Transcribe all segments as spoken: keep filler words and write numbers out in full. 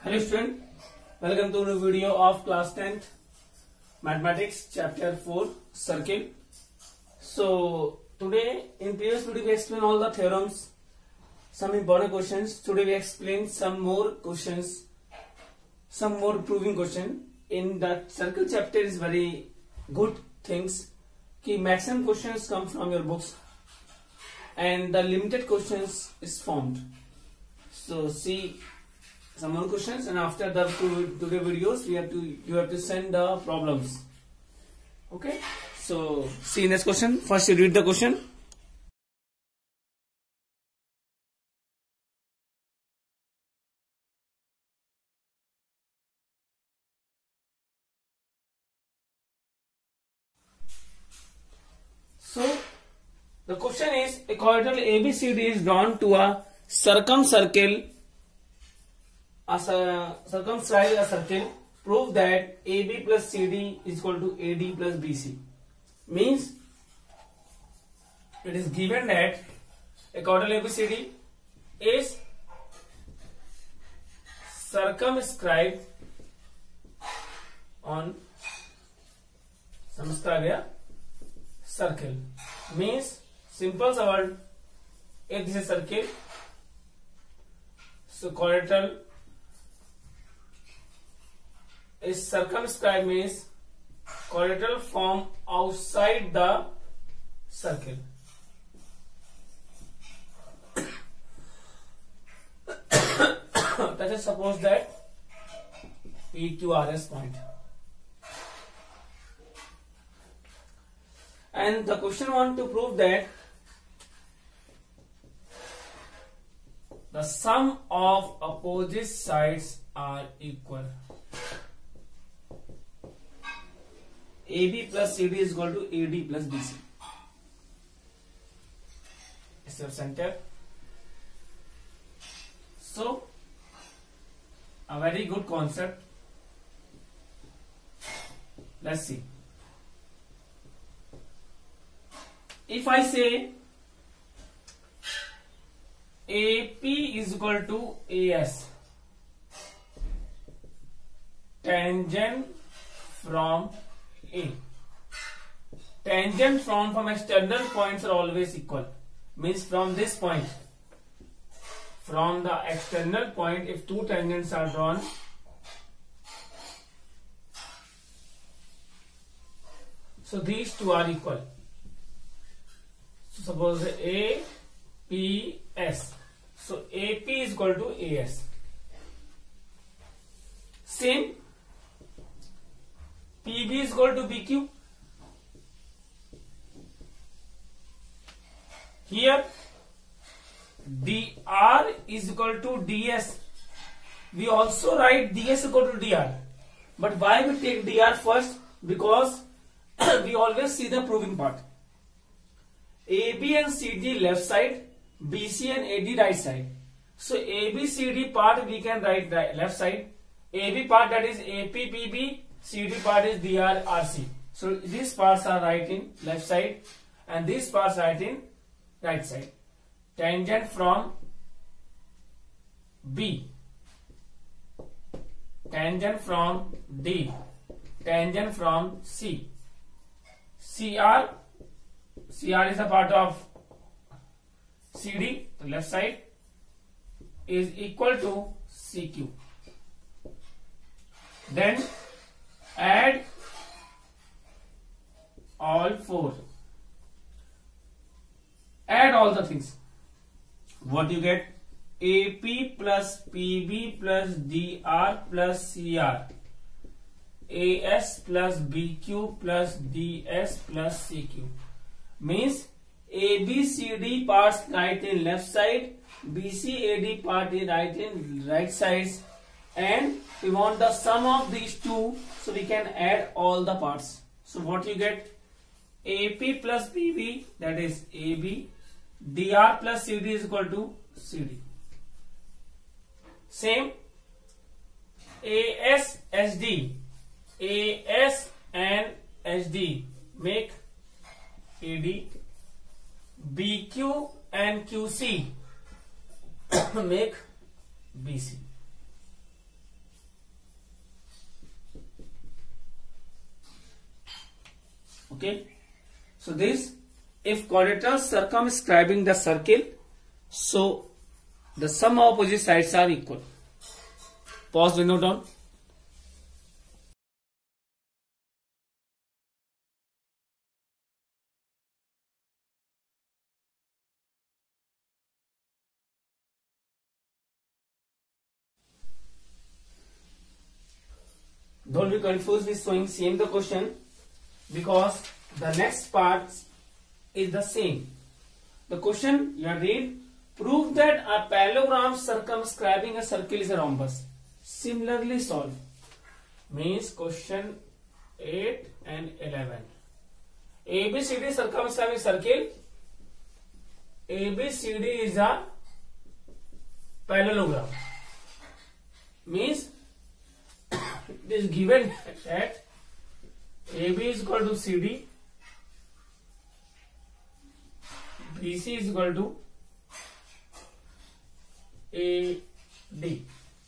Hello student, welcome to the video of class tenth mathematics chapter four circle. So today in previous video we explained all the theorems, some important questions. Today we explain some more questions, some more proving question. In that circle chapter is very good things कि maximum questions come from your books and the limited questions is formed. So see some more questions, and after the two today videos we have to you have to send the problems. Okay, so see next question. First you read the question. So the question is, a quadrilateral A B C D is drawn to a circumcircle. A circumscribe a circle. Prove that A B plus C D is equal to A D plus B C. Means it is given that a quadrilateral A B C D is circumscribed on circumscribe a circle. Means simple word, if this is a circle, so quadrilateral is circumscribed means quadrilateral form outside the circle. Let us suppose that P Q R S point. And the question want to prove that the sum of opposite sides are equal. A B plus C D is equal to A D plus B C. It's your center. So, a very good concept. Let's see. If I say A P is equal to A S, tangent from A. Tangent from from external points are always equal. Means from this point, from the external point, if two tangents are drawn, so these two are equal. So suppose A P S. So A P is equal to A S. Same. P B is equal to B Q. Here D R is equal to D S. We also write D S equal to D R. But why we take D R first? Because we always see the proving part. A B and C D left side, B C and A D right side. So A B C D part we can write right, left side. A B part, that is A P P B. C D part is D R R C. So these parts are right in left side and these parts right in right side. Tangent from B, tangent from D, tangent from C. C R, C R is a part of C D, the left side, is equal to C Q. Then add all four. Add all the things. What you get? A P plus P B plus D R plus C R. A S plus B Q plus D S plus C Q. Means A B C D parts right in left side, B C A D part is right in right sides, and we want the sum of these two, so we can add all the parts. So what you get? A P plus P B, that is A B, D R plus C D is equal to C D. Same. A S S D, A S and S D make A D. B Q and Q C make B C. Okay. So this, if quadrilateral circumscribing the circle, so the sum of opposite sides are equal. Pause the note down. Don't be confused with showing same the question, because the next part is the same. The question you read, prove that a parallelogram circumscribing a circle is a rhombus. Similarly solve. Means question eight and eleven. A B C D circumscribing circle. A B C D is a parallelogram. Means it is given that A B is equal to C D, B C is equal to A D.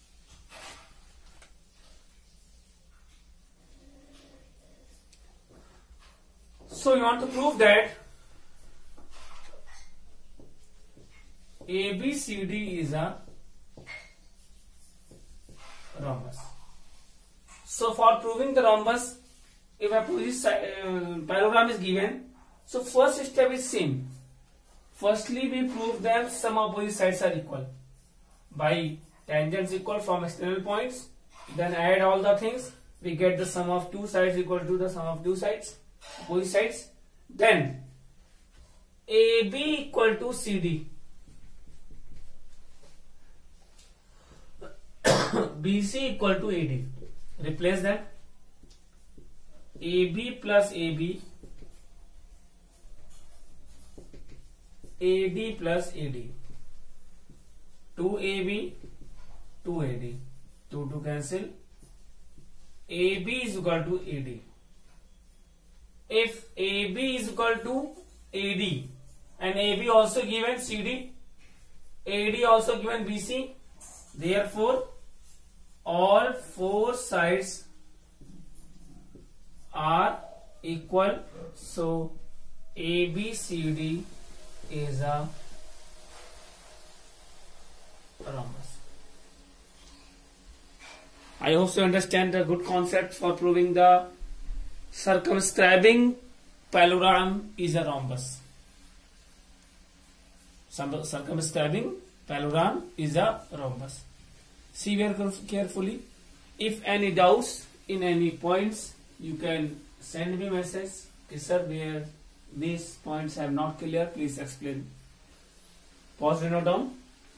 So you want to prove that A B C D is a rhombus. So for proving the rhombus, if a uh, parallelogram is given, so first step is same. Firstly, we prove that sum of opposite sides are equal by tangents equal from external points. Then add all the things. We get the sum of two sides equal to the sum of two sides, opposite sides. Then A B equal to C D. B C equal to A D. Replace that. A B plus A B, A D plus A D, two A B, two A D, two to cancel. A B is equal to A D. If A B is equal to A D and A B also given C D, A D also given B C, therefore all four sides are equal. So A B C D is a rhombus. I hope you understand the good concept for proving the circumscribing parallelogram is a rhombus. Circumscribing parallelogram is a rhombus. See very carefully. If any doubts in any points, you can send me message. Okay, sir, where these points have not clear, please explain. Pause and note down.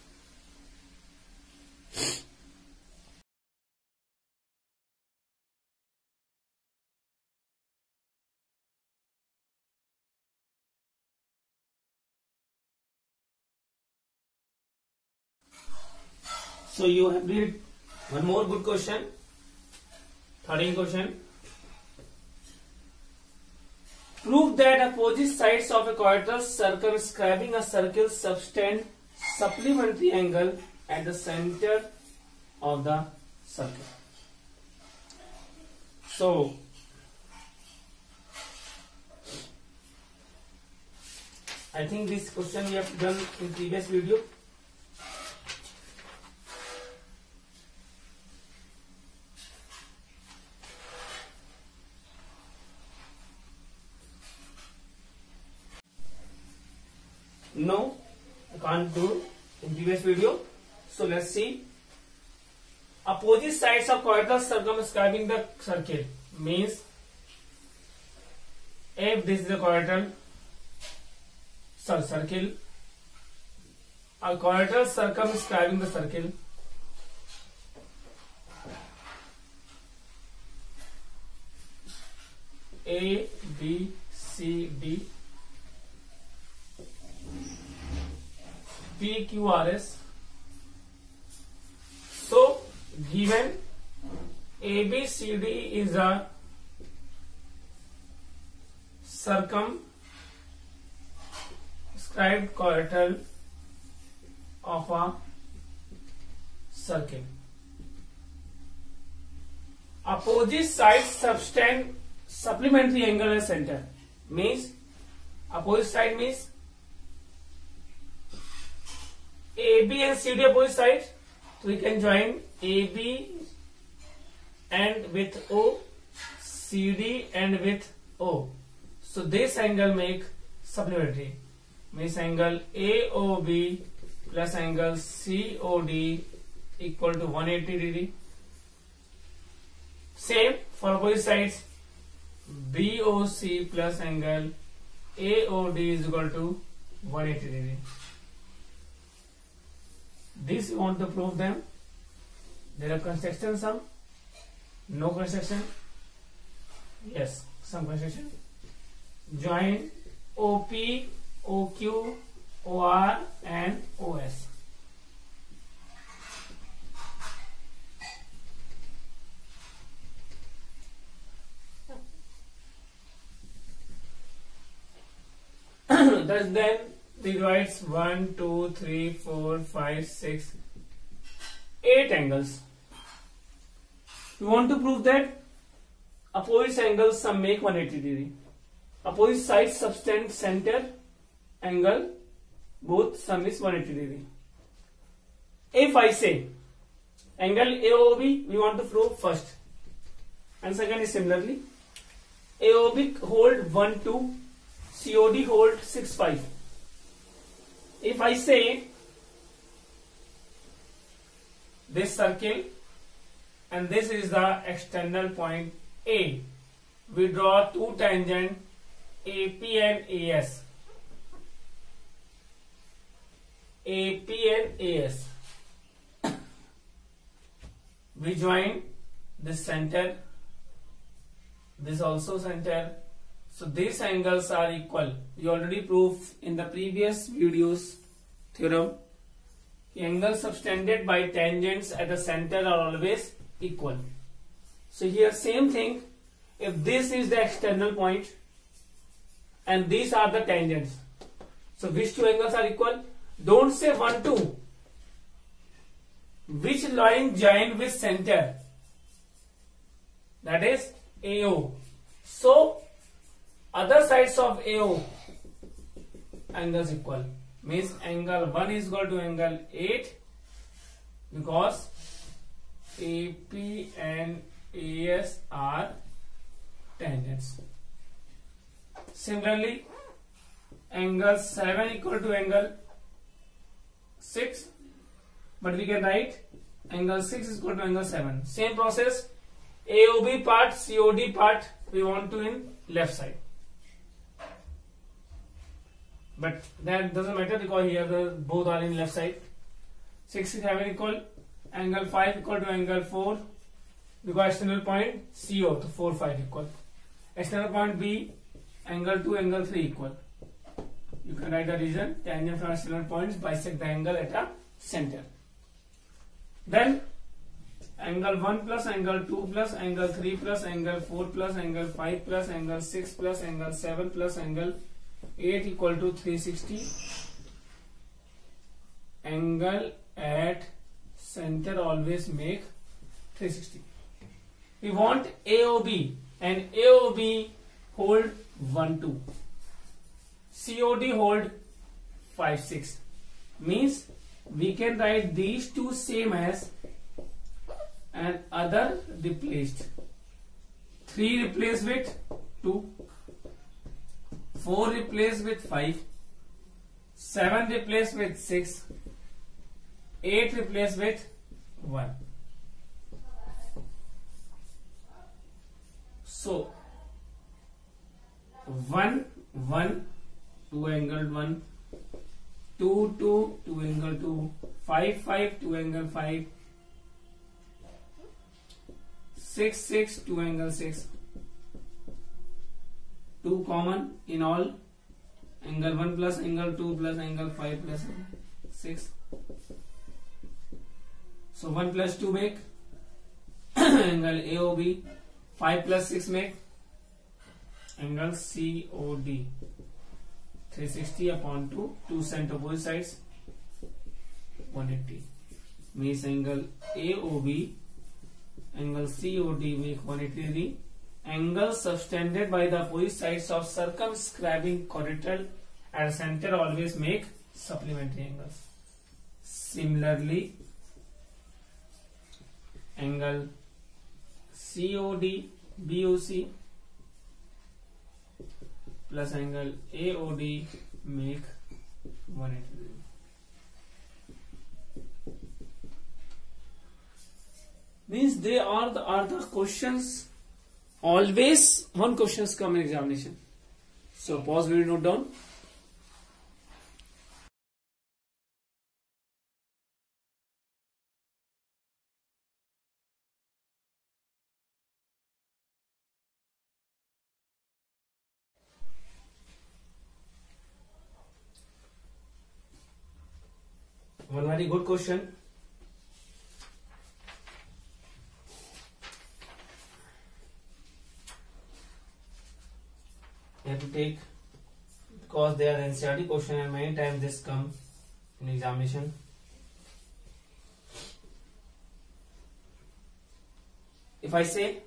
So you have read one more good question. thirteenth question. Prove that opposite sides of a quadrilateral circumscribing a circle subtend supplementary angle at the center of the circle. So I think this question we have done in previous video. No, I can't do in previous video. So let's see. Opposite sides of quadrilateral circumscribing the circle means if this is a quadrilateral circle, a quadrilateral circumscribing the circle, A, B, C, D, P, Q, R, S. So given A, B, C, D is a circumscribed quadrilateral of a circle. Opposite sides subtend supplementary angle at center. means opposite side means A B and C D opposite side. So we can join A B and with O, C D and with O. So this angle make supplementary. Means angle A O B plus angle C O D equal to one hundred eighty degree. Same for opposite sides. B O C plus angle A O D is equal to one hundred eighty degree. This you want to prove them. There are construction sum. No construction. Yes, some construction. Join O P, O Q, O R and O S. Thus then we write one, two, three, four, five, six, eight angles. We want to prove that opposite angles sum make one hundred eighty degree. Opposite sides subtend center angle, both sum is one hundred eighty degree. If I say angle A O B, we want to prove first, and second is similarly A O B hold one two, C O D hold six five. If I say this circle and this is the external point A, we draw two tangent A P and A S. A P and A S. We join this center, this also center. So these angles are equal. We already proved in the previous videos theorem. The angles subtended by tangents at the center are always equal. So here same thing. If this is the external point and these are the tangents, so which two angles are equal? Don't say one two. Which line join with center? That is A O. So other sides of A O angles equal, means angle one is equal to angle eight because A P and A S are tangents. Similarly, angle seven equal to angle six, but we can write angle six is equal to angle seven. Same process, A O B part, C O D part we want to in left side. But that doesn't matter because here the both are in left side. six is having equal, angle five equal to angle four because external point C O, so four, five equal. External point B, angle two, angle three equal. You can write the reason, tangent from external points bisect the angle at a center. Then angle one plus angle two plus angle three plus angle four plus angle five plus angle six plus angle seven plus angle eight equal to three sixty. Angle at center always make three sixty. We want A O B and A O B hold one two. C O D hold five six. Means we can write these two same as and other replaced. three replaced with two. four replaced with five, seven replaced with six, eight replaced with one. So one, one, two angle one, two, two, two angle two, five, five, two angle five, six, six, two angle six. two common in all, angle one plus angle two plus angle five plus six. So one plus two make angle A O B, five plus six make angle C O D. three sixty upon two, two center both sides, one eighty. Means angle A O B, angle C O D make one eighty degree, angles subtended by the opposite sides of circumscribing quadrilateral at center always make supplementary angles. Similarly, angle C O D B O C plus angle A O D make one hundred eighty degree. Means they are the are the questions. Always one questions come in examination. So pause video, note down. One very good question. You have to take, because they are N C E R T question and many times this come in examination. If I say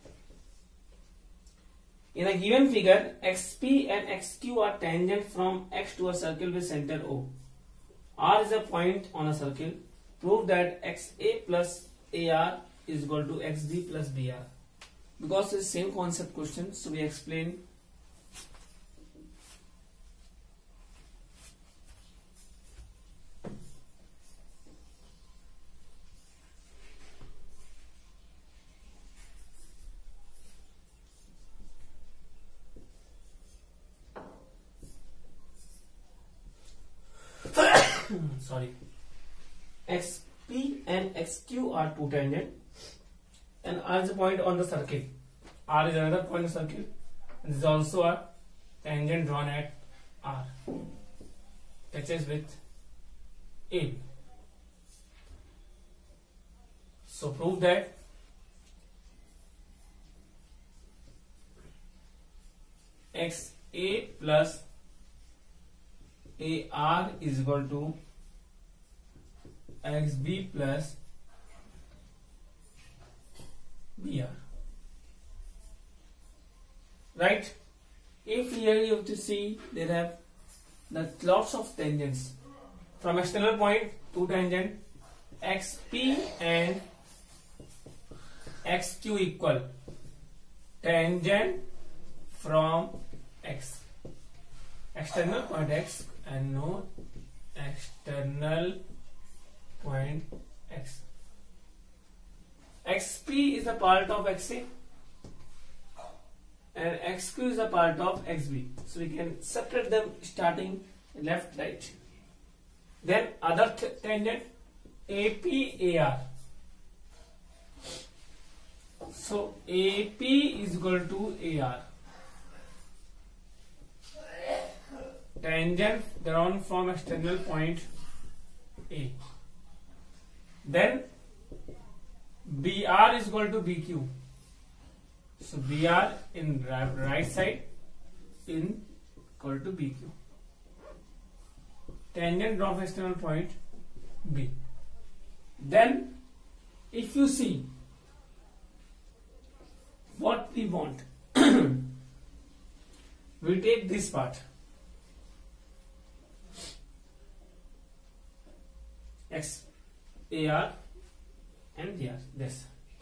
in a given figure X P and X Q are tangent from X to a circle with center O. R is a point on a circle. Prove that X A plus A R is equal to X B plus B R. Because it's same concept question, so we explain. Sorry, X P and X Q are two tangent, and R is a point on the circle. R is another point on the circle, and this is also a tangent drawn at R, touches with A. So prove that X A plus A R is equal to X B plus B R. Right? If here you have to see there have the lots of tangents from external point, two tangent X P and X Q equal tangent from X, external point X and no external point X. X P is a part of X A and X Q is a part of X B. So we can separate them starting left, right. Then other tangent A P A R. So A P is equal to A R. Tangent drawn from external point A. Then B R is equal to B Q. So B R in right side in equal to B Q. Tangent drawn from external point B. Then if you see what we want, we take this part X A R and B R, this.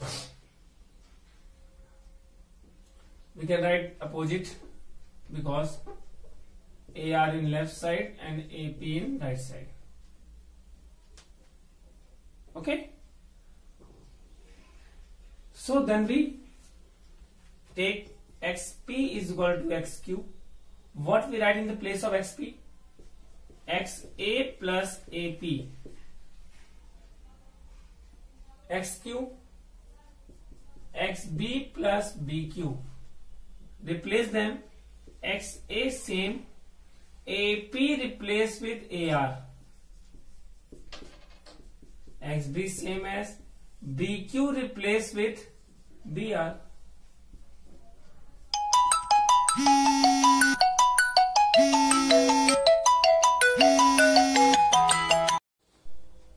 We can write opposite because A R in left side and A P in right side. Okay. So then we take X P is equal to X Q. What we write in the place of X P? X A plus A P. X Q, X B plus B Q. Replace them. X A same, A P replace with A R. X B same as, B Q replace with B R.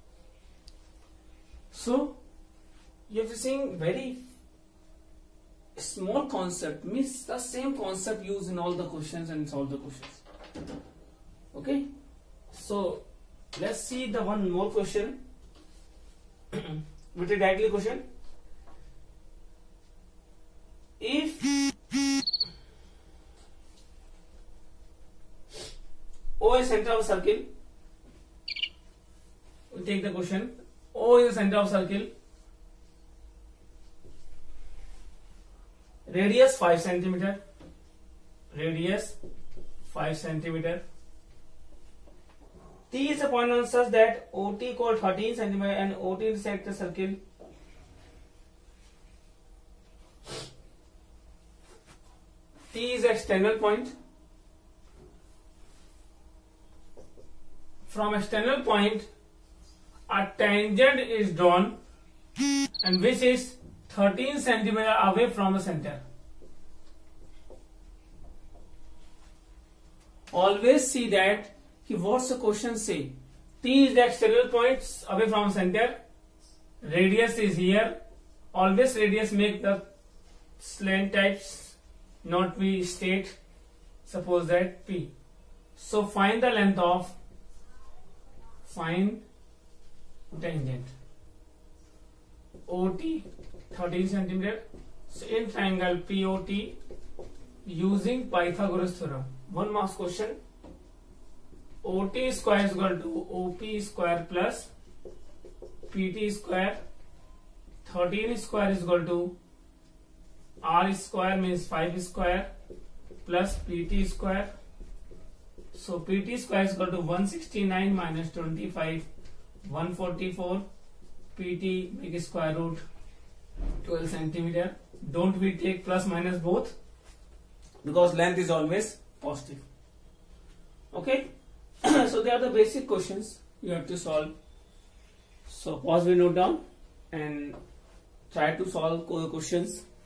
So you have to see very small concept means the same concept used in all the questions and solve the questions. Okay, so let's see the one more question. With a directly question. If O is center of a circle, we take the question. O is the center of circle. Radius five centimeter. Radius five centimeter. T is a point on such that O T equal thirteen centimeter and O T intersect the circle. T is external point. From external point, a tangent is drawn, and which is thirteen centimeter away from the center. Always see that what's the question say. T is the external point away from center. Radius is here. Always radius make the slant types not be straight. Suppose that P. So find the length of find tangent. O T thirteen centimeter. So in triangle P O T using Pythagoras theorem. One marks question. O T square is equal to O P square plus P T square. thirteen square is equal to R square means five square plus P T square. So P T square is equal to one sixty-nine minus twenty-five, one forty-four. P T make square root twelve centimeter. Don't we take plus minus both, because length is always positive. Okay. So they are the basic questions you have to solve. So pause, we note down and try to solve questions.